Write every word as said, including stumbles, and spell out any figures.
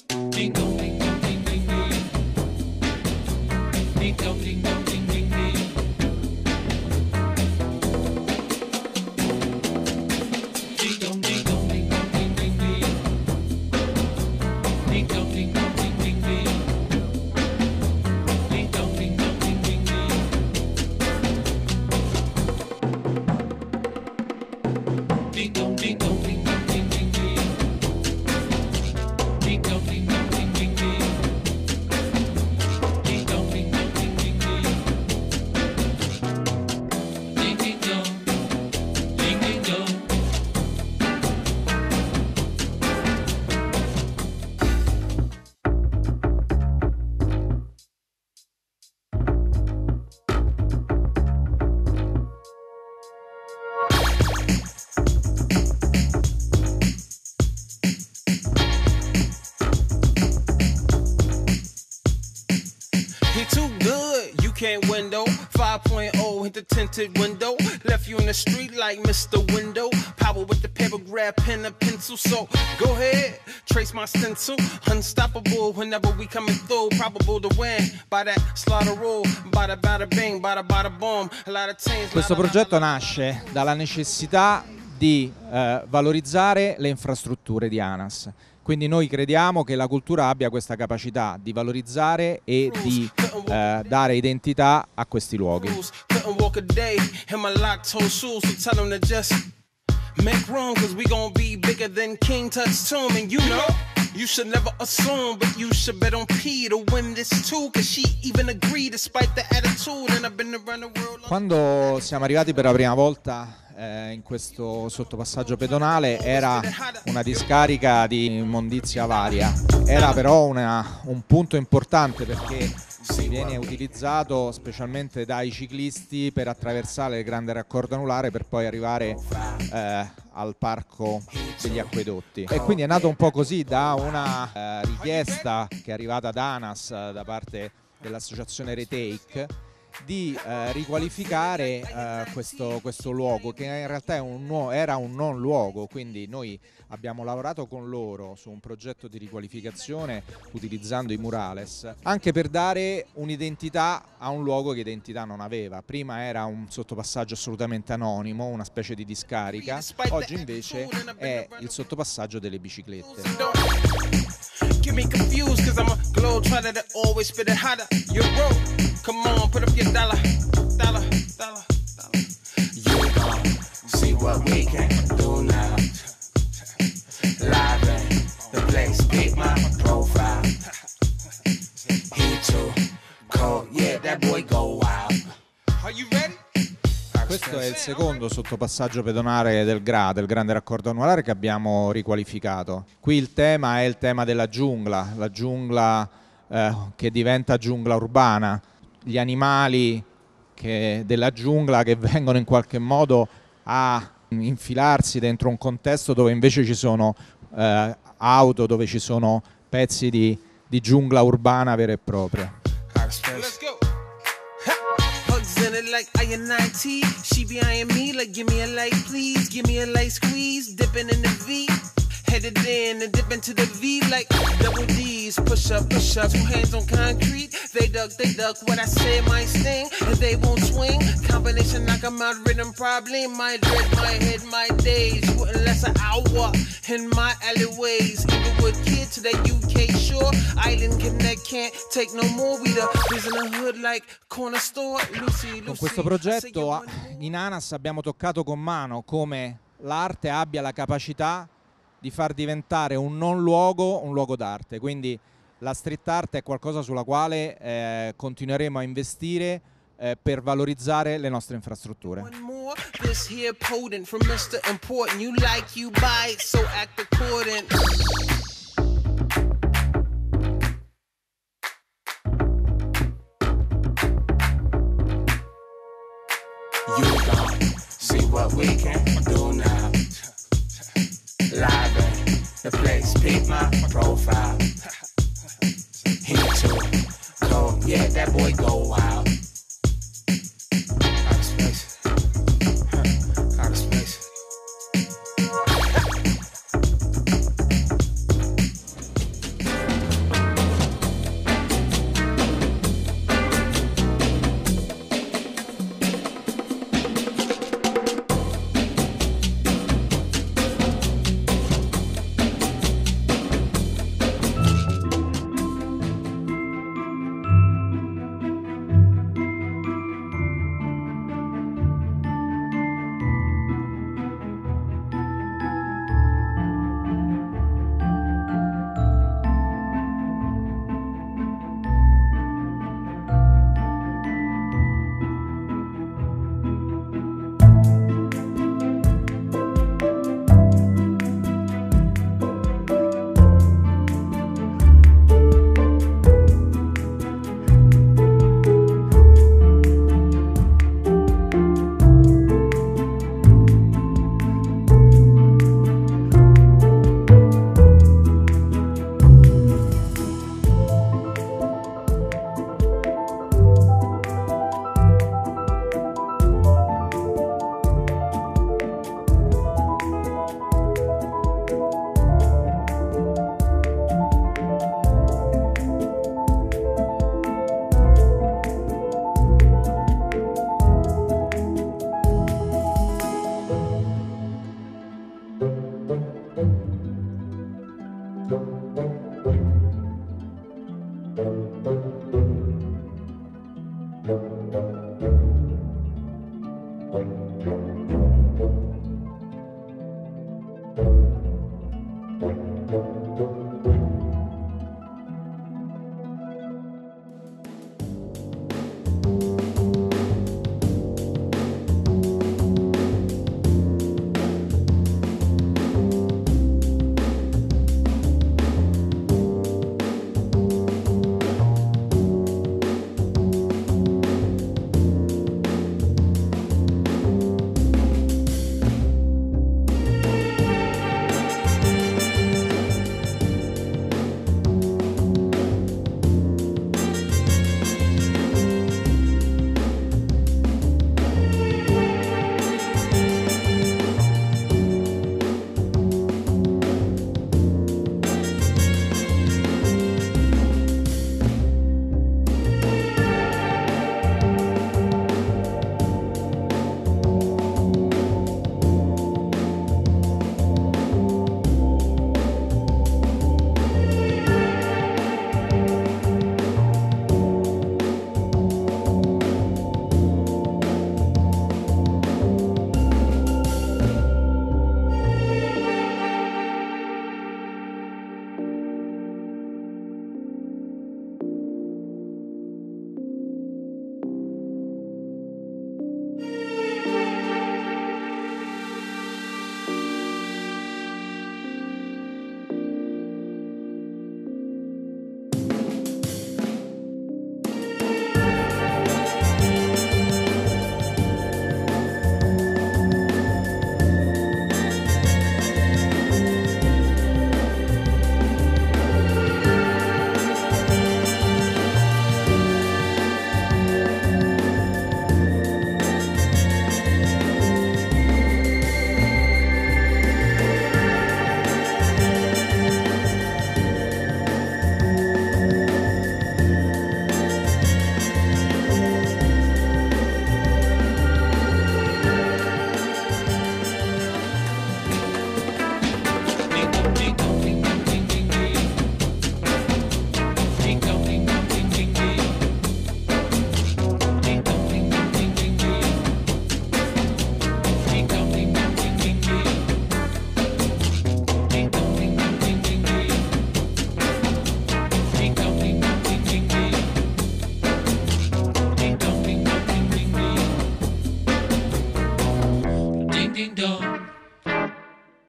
Ding dong, ding dong, ding ding ding. Ding dong, ding dong, ding ding ding. Ding dong, ding dong, ding dong, ding ding ding. Ding dong, ding dong, ding ding ding. Ding dong, ding dong, ding ding ding. Ding dong, ding dong, ding dong, ding ding ding. Ding dong, ding dong, ding ding ding. Ding dong, ding dong, ding ding ding. Ding ding dong, ding ding dong. He too good, you can't window. five point oh hit the tinted window. Left you in the street like Mister Window. Power with the paper, grab pen and pencil. So go ahead, trace my stencil. Unstoppable whenever we coming through. Probable to win by that slaughter rule. Bada bada bing, bada bada boom. A lot of teams. Questo progetto nasce dalla necessità di eh, valorizzare le infrastrutture di ANAS. Quindi noi crediamo che la cultura abbia questa capacità di valorizzare e di eh, dare identità a questi luoghi. Couldn't walk a day in my locked-toe shoes, so tell them to just make room, cause we gon' be bigger than King Tut's tomb. And you know, you should never assume, but you should bet on P to win this too, cause she even agreed despite the attitude, and I've been around the world. Quando siamo arrivati per la prima volta eh, in questo sottopassaggio pedonale era una discarica di immondizia varia, era però una, un punto importante perché viene utilizzato specialmente dai ciclisti per attraversare il grande raccordo anulare per poi arrivare eh, al parco degli acquedotti. E quindi è nato un po' così da una eh, richiesta che è arrivata da ANAS eh, da parte dell'associazione Retake di eh, riqualificare eh, questo, questo luogo che in realtà è un nuovo, era un non luogo, quindi noi abbiamo lavorato con loro su un progetto di riqualificazione utilizzando i murales anche per dare un'identità a un luogo che identità non aveva. Prima era un sottopassaggio assolutamente anonimo, una specie di discarica, oggi invece è il sottopassaggio delle biciclette. Get me confused, cause I'm a globetrotter that always spit it hotter. You're broke, come on, put up your dollar, dollar, dollar, dollar. You gon' see what we can do now. Live in the place, pick my profile. He too cold, yeah, that boy go wild. Are you ready? Questo è il secondo sottopassaggio pedonale del G R A, del grande raccordo anulare, che abbiamo riqualificato. Qui il tema è il tema della giungla, la giungla eh, che diventa giungla urbana, gli animali che, della giungla che vengono in qualche modo a infilarsi dentro un contesto dove invece ci sono eh, auto, dove ci sono pezzi di, di giungla urbana vera e propria. Let's go. Hugs in it like I and I T. She be eyeing me like give me a light please. Give me a light squeeze. Dipping in the V. Headed in and dip into the V like double D's. Push up, push up. Two hands on concrete. They duck, they duck. What I say might sting. And they won't swing. Combination knock 'em out. Rhythm probably. My dread, my head, my days. Wouldn't less an hour in my alleyways. Inglewood kid to that U K shore. Island connect can't take no more. We the biz in the hood like corner store. Lucy, Lucy. Con questo progetto in ANAS abbiamo toccato con mano come l'arte abbia la capacità di far diventare un non luogo un luogo d'arte, quindi la street art è qualcosa sulla quale eh, continueremo a investire eh, per valorizzare le nostre infrastrutture. This here potent from Mister Important. You like, you buy it, so act accordant. You gon' see what we can do now. Live in the place, pick my profile. He too cold, yeah, that boy go wild. Out of space, huh. Out of space. Thank you.